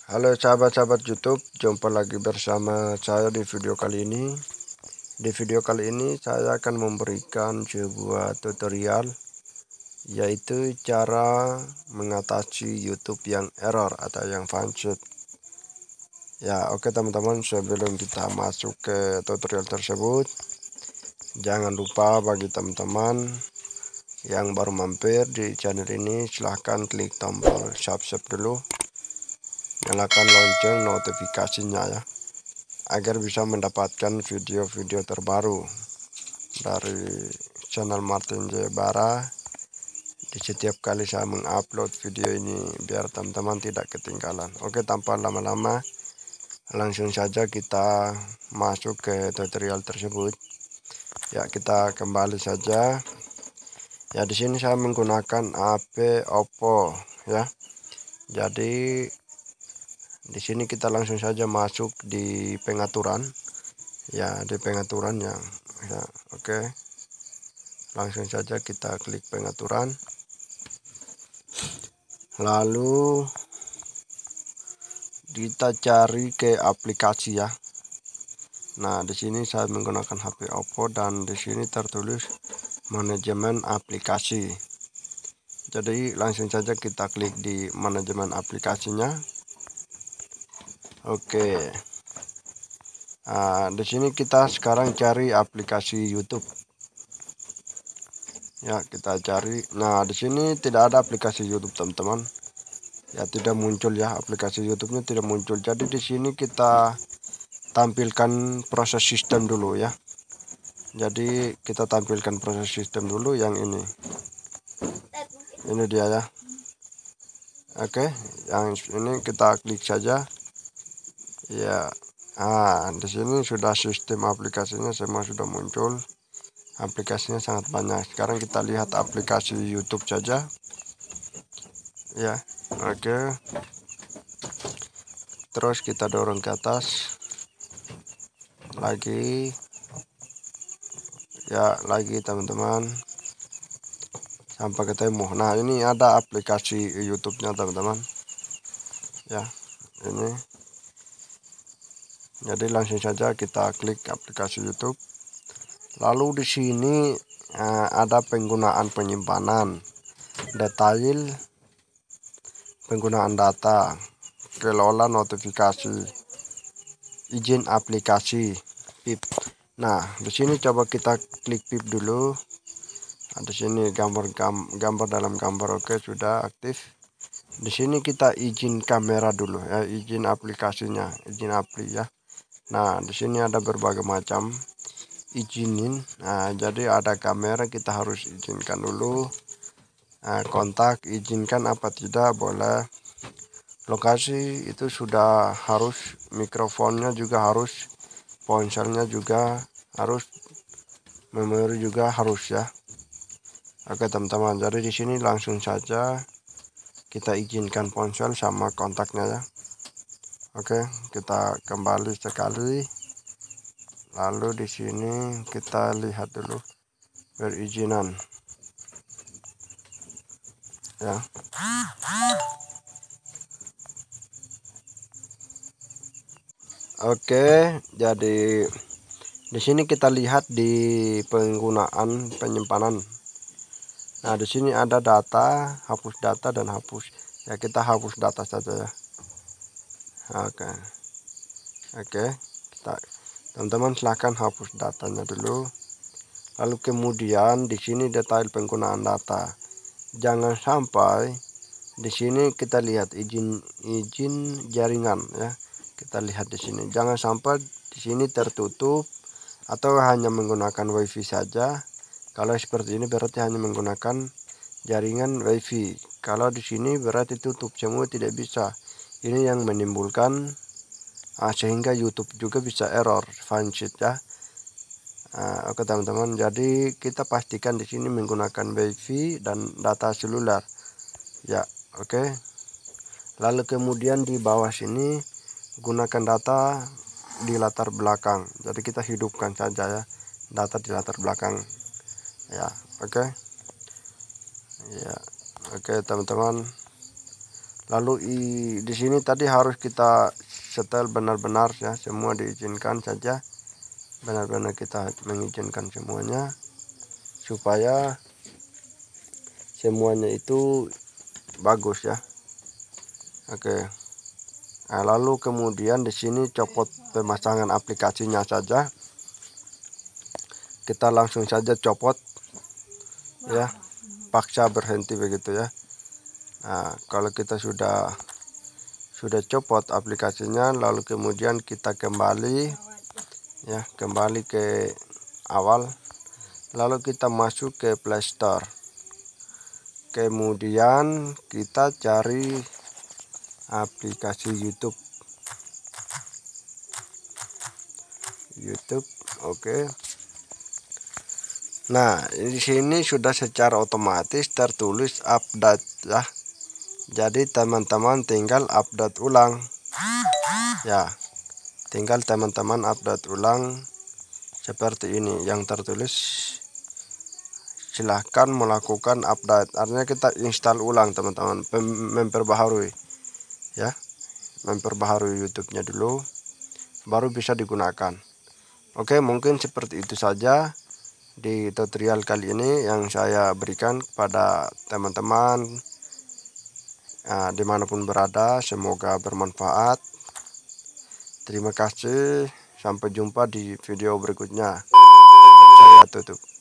Halo sahabat-sahabat YouTube, jumpa lagi bersama saya di video kali ini. Di video kali ini saya akan memberikan sebuah tutorial, yaitu cara mengatasi YouTube yang error atau yang vanshoot. Ya, oke teman-teman, sebelum kita masuk ke tutorial tersebut, jangan lupa bagi teman-teman yang baru mampir di channel ini, silahkan klik tombol subscribe dulu. Nyalakan lonceng notifikasinya ya, agar bisa mendapatkan video-video terbaru dari channel Martin Jayabara di setiap kali saya mengupload video ini, biar teman-teman tidak ketinggalan. Oke, tanpa lama-lama langsung saja kita masuk ke tutorial tersebut. Ya, kita kembali saja. Ya, di sini saya menggunakan HP Oppo ya. Jadi di sini kita langsung saja masuk di pengaturan. Ya, di pengaturan ya. Oke. Langsung saja kita klik pengaturan. Lalu kita cari ke aplikasi ya. Nah, di sini saya menggunakan HP Oppo dan di sini tertulis manajemen aplikasi. Jadi langsung saja kita klik di manajemen aplikasinya. Oke. Nah, di sini kita sekarang cari aplikasi YouTube. Ya, kita cari. Nah, di sini tidak ada aplikasi YouTube, teman-teman. Ya, tidak muncul ya, aplikasi YouTube-nya tidak muncul. Jadi di sini kita tampilkan proses sistem dulu ya. Jadi kita tampilkan proses sistem dulu yang ini. Ini dia ya. Oke, yang ini kita klik saja. Ya. Di sini sudah sistem aplikasinya semua sudah muncul. Aplikasinya sangat banyak. Sekarang kita lihat aplikasi YouTube saja. Ya. Oke. Terus kita dorong ke atas. Lagi. Ya, lagi teman-teman. Sampai ketemu. Nah, ini ada aplikasi YouTube-nya teman-teman. Ya, ini. Jadi langsung saja kita klik aplikasi YouTube. Lalu di sini ada penggunaan penyimpanan, detail, penggunaan data, kelola notifikasi, izin aplikasi, PIP. Nah, di sini coba kita klik PIP dulu. Nah, di sini gambar dalam gambar, oke, sudah aktif. Di sini kita izin kamera dulu ya, izin aplikasinya, izin apli ya. Nah, di sini ada berbagai macam izinin. Nah, jadi ada kamera kita harus izinkan dulu. Kontak izinkan apa tidak, boleh. Lokasi itu sudah harus, mikrofonnya juga harus, ponselnya juga harus, memori juga harus ya. Oke teman-teman, jadi di sini langsung saja kita izinkan ponsel sama kontaknya ya. Oke, kita kembali sekali. Lalu di sini kita lihat dulu perizinan ya. Oke, jadi di sini kita lihat di penggunaan penyimpanan. Nah, di sini ada data, hapus data dan hapus. Ya, kita hapus data saja ya. Oke. Teman-teman silahkan hapus datanya dulu. Lalu kemudian di sini detail penggunaan data. Jangan sampai di sini kita lihat izin jaringan ya. Kita lihat di sini. Jangan sampai di sini tertutup atau hanya menggunakan WiFi saja. Kalau seperti ini berarti hanya menggunakan jaringan WiFi. Kalau di sini berarti tutup semua, tidak bisa. Ini yang menimbulkan sehingga YouTube juga bisa error vanshoot ya. Oke teman-teman, jadi kita pastikan di sini menggunakan WiFi dan data seluler ya. Oke. Lalu kemudian di bawah sini gunakan data di latar belakang. Jadi kita hidupkan saja ya data di latar belakang ya. Oke ya. Oke teman-teman, Lalu di sini tadi harus kita setel benar-benar ya, semua diizinkan saja, benar-benar kita mengizinkan semuanya supaya semuanya itu bagus ya. Oke. Nah, lalu kemudian di sini copot pemasangan aplikasinya saja. Kita langsung saja copot ya, paksa berhenti begitu ya. Nah, kalau kita sudah copot aplikasinya, lalu kemudian kita kembali ya, kembali ke awal, lalu kita masuk ke Play Store. Kemudian kita cari aplikasi YouTube. Oke. Nah, di sini sudah secara otomatis tertulis update ya. Jadi teman-teman tinggal update ulang. Ya. Tinggal teman-teman update ulang seperti ini yang tertulis. Silahkan melakukan update. Artinya kita install ulang teman-teman, memperbaharui ya. Memperbaharui YouTube-nya dulu baru bisa digunakan. Oke, mungkin seperti itu saja di tutorial kali ini yang saya berikan kepada teman-teman dimanapun berada. Semoga bermanfaat. Terima kasih, sampai jumpa di video berikutnya. Saya tutup.